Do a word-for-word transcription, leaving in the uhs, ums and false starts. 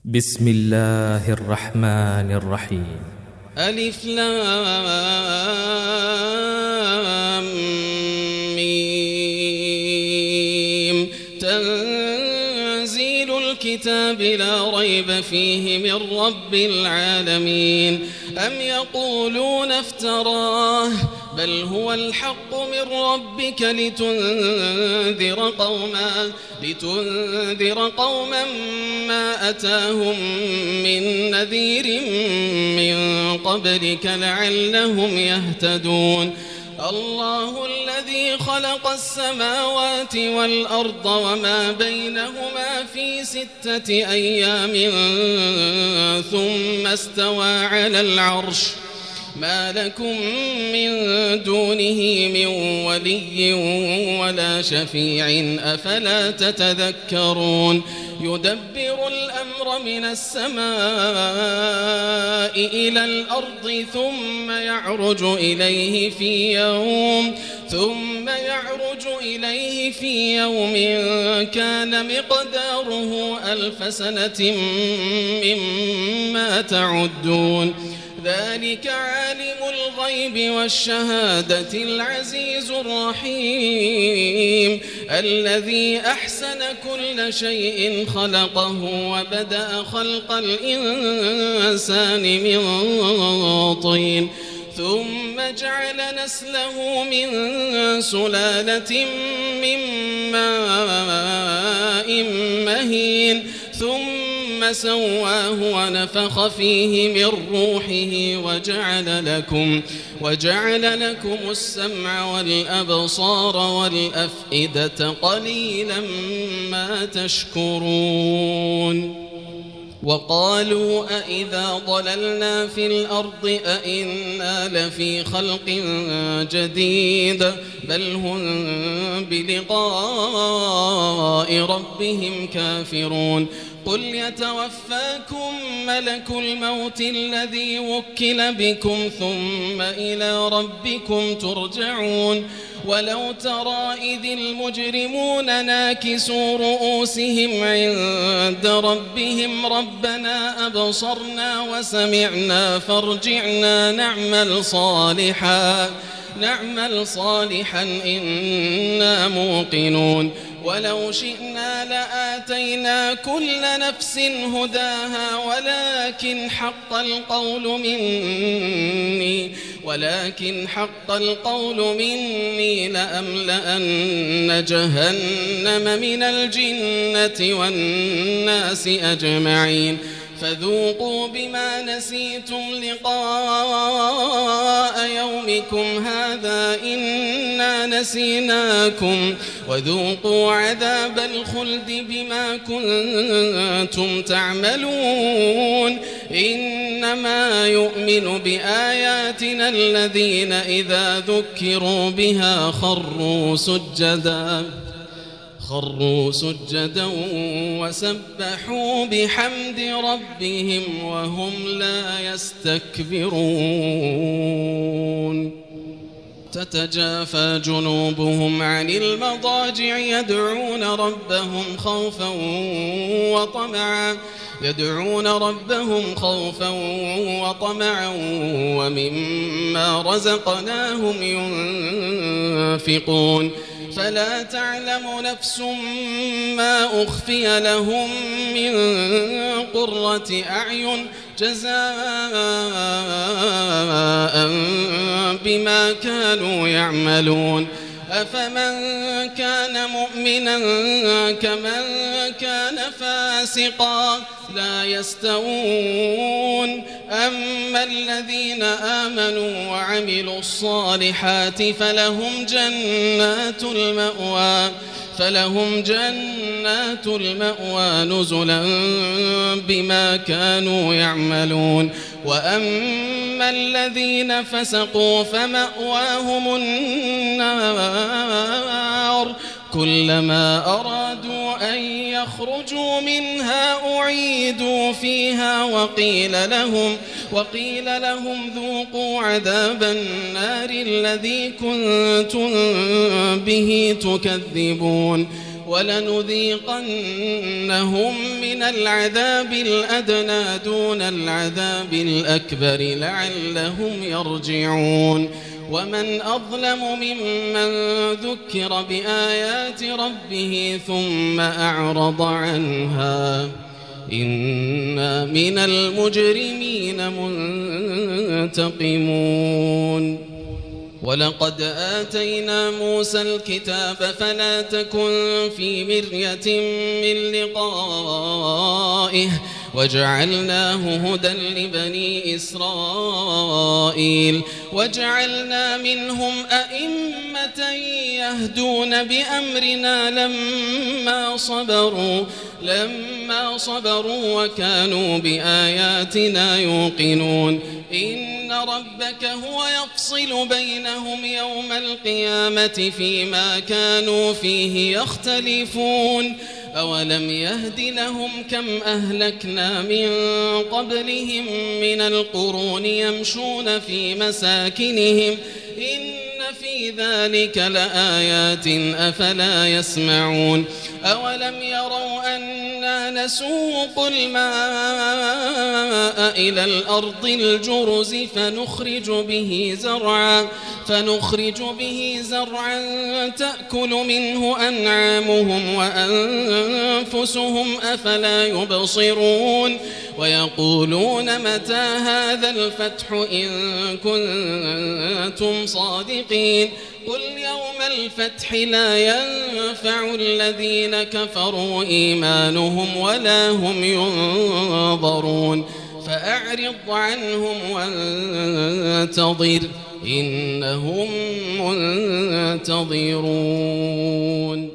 بسم الله الرحمن الرحيم. ألف لام ميم. تنزيل الكتاب لا ريب فيه من رب العالمين. أم يقولون افتراه بل هو الحق من ربك لتنذر قوما لتنذر قوما ما أتاهم من نذير من قبلك لعلهم يهتدون. الله الذي خلق السماوات والأرض وما بينهما في ستة أيام ثم استوى على العرش ما لكم من دونه من ولي ولا شفيع أفلا تتذكرون. يدبر الأمر من السماء إلى الأرض ثم يعرج إليه في يوم ثم يعرج إليه في يوم كان مقداره ألف سنة مما تعدون. ذلك عالم الغيب والشهادة العزيز الرحيم الذي أحسن كل شيء خلقه وبدأ خلق الإنسان من طين ثم جعل نسله من سلالة من ماء مهين ثم سواه ونفخ فيه من روحه وجعل لكم وجعل لكم السمع والأبصار والأفئدة قليلا ما تشكرون. وقالوا أإذا ضللنا في الأرض أإنا لفي خلق جديد بل هم بلقاء ربهم كافرون. قل يتوفاكم ملك الموت الذي وكل بكم ثم إلى ربكم ترجعون. ولو ترى إذ المجرمون ناكسوا رؤوسهم عند ربهم ربنا أبصرنا وسمعنا فارجعنا نعمل صالحا نعمل صالحا إنا موقنون. ولو شئنا لآتينا كل نفس هداها ولكن حق القول مني ولكن حق القول مني لأملأن جهنم من الجنة والناس أجمعين. فذوقوا بما نسيتم لقاء يومكم هذا إنا نسيناكم وذوقوا عذاب الخلد بما كنتم تعملون. إنما يؤمن بآياتنا الذين إذا ذكروا بها خروا سجدا خروا سجدا وسبحوا بحمد ربهم وهم لا يستكبرون. تتجافى جنوبهم عن المضاجع يدعون ربهم خوفا وطمعا يدعون ربهم خوفا وطمعا ومما رزقناهم ينفقون. فلا تعلم نفس ما أخفي لهم من قرة أعين جزاء بما كانوا يعملون. أفمن كان مؤمنا كمن كان فاسقا لا يستوون. أما الذين آمنوا وعملوا الصالحات فلهم جنات المأوى فلهم جنات المأوى نزلا بما كانوا يعملون. وأما الذين فسقوا فمأواهم النار كلما أرادوا أن يخرجوا منها أعيدوا فيها وقيل لهم وقيل لهم ذوقوا عذاب النار الذي كنتم به تكذبون. ولنذيقنهم من العذاب الأدنى دون العذاب الأكبر لعلهم يرجعون ومن أظلم ممن ذكر بآيات ربه ثم أعرض عنها إنا من المجرمين منتقمون ولقد آتينا موسى الكتاب فلا تكن في مرية من لقائه وجعلناه هدى لبني إسرائيل وجعلنا منهم أئمة يهدون بأمرنا لما صبروا لما صبروا وكانوا بآياتنا يوقنون إن ربك هو يفصل بينهم يوم القيامة فيما كانوا فيه يختلفون أولم يهد لهم كم أهلكنا من قبلهم من القرون يمشون في مساكنهم إن في ذلك لآيات أفلا يسمعون أولم يروا أنا نسوق الماء إلى الأرض الجرز فنخرج به زرعا فنخرج به زرعا تأكل منه أنعامهم وأنفسهم أفلا يبصرون ويقولون متى هذا الفتح إن كنتم صادقين قل يوم الفتح لا ينفع الذين كفروا إيمانهم ولا هم ينظرون فأعرض عنهم وانتظر إنهم منتظرون